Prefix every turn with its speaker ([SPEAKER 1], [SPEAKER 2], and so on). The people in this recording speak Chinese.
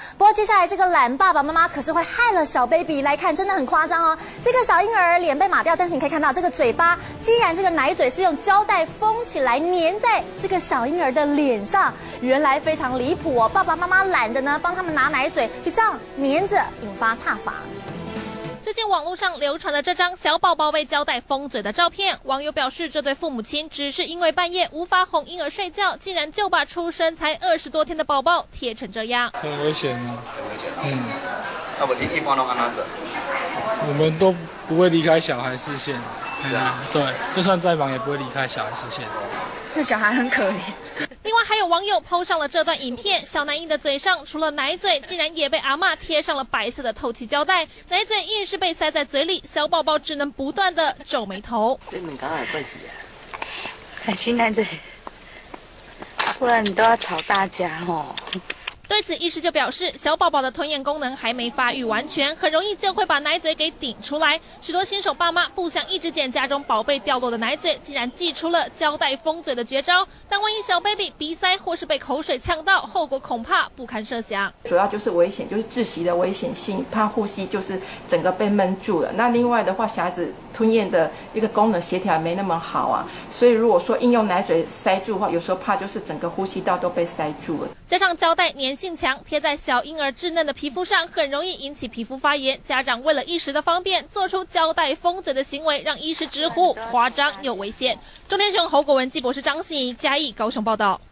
[SPEAKER 1] 不过接下来这个懒爸爸妈妈可是会害了小 baby， 来看真的很夸张哦。这个小婴儿脸被码掉，但是你可以看到这个嘴巴，竟然这个奶嘴是用胶带封起来，粘在这个小婴儿的脸上，原来非常离谱哦。爸爸妈妈懒得呢帮他们拿奶嘴，就这样粘着，引发挞伐。
[SPEAKER 2] 最近网络上流传的这张小宝宝被胶带封嘴的照片，网友表示，这对父母亲只是因为半夜无法哄婴儿睡觉，竟然就把出生才20多天的宝宝贴成这样，
[SPEAKER 3] 很危险啊！
[SPEAKER 4] 那我一般都按他走，
[SPEAKER 3] 我们都不会离开小孩视线。对，就算再忙也不会离开小孩视线。
[SPEAKER 5] 这小孩很可怜。
[SPEAKER 2] 另外还有网友 PO 上了这段影片，小男婴的嘴上除了奶嘴，竟然也被阿嬷贴上了白色的透气胶带，奶嘴硬是被塞在嘴里，小宝宝只能不断的皱眉头。
[SPEAKER 6] 你们刚才怪谁啊？
[SPEAKER 5] 很心奶嘴，不然你都要吵大家哦。
[SPEAKER 2] 对此，医师就表示，小宝宝的吞咽功能还没发育完全，很容易就会把奶嘴给顶出来。许多新手爸妈不想一直捡家中宝贝掉落的奶嘴，竟然祭出了胶带封嘴的绝招。但万一小 baby 鼻塞或是被口水呛到，后果恐怕不堪设想。
[SPEAKER 7] 主要就是危险，就是窒息的危险性，怕呼吸就是整个被闷住了。那另外的话，小孩子吞咽的一个功能协调没那么好啊，所以如果说应用奶嘴塞住的话，有时候怕就是整个呼吸道都被塞住了。
[SPEAKER 2] 加上胶带粘性强，贴在小婴儿稚嫩的皮肤上，很容易引起皮肤发炎。家长为了一时的方便，做出胶带封嘴的行为，让医师直呼夸张又危险。中天新闻侯国文、纪博士张信怡嘉义高雄报道。